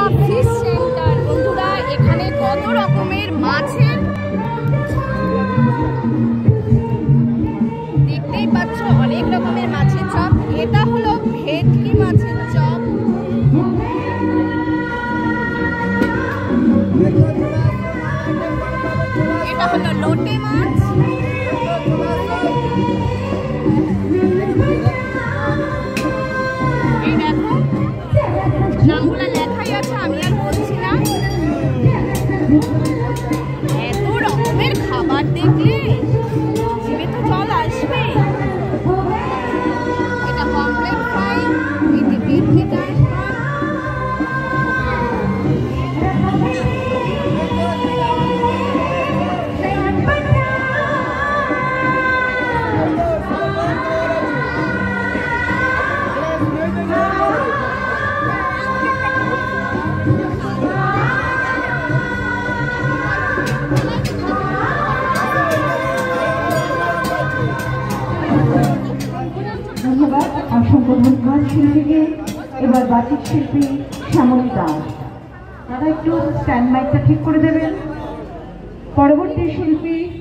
Fish centre. বন্ধুরা এখানে কত রকমের মাছের, দেখতেই পাচ্ছ অনেক রকমের মাছের চপ। এটা হলো ভেটকি মাছের চপ। এটা হলো লোটে মাছ। এই দেখো নামগুলো লেখাই আছে, আমি আর বলছি না। এত রকমের খাবার দেখলে জিভে তো জল আসবে। এটা পমফ্রেট ফ্রাই, এটি ভেটকি ফ্রাই। ধন্যবাদ অসংখ্য ধন্যবাদ শিল্পীকে। এবার বাচিক শিল্পী শ্যামলী দাস, তারা একটু স্ট্যান্ড মাইকটা ঠিক করে দেবেন। পরবর্তী শিল্পী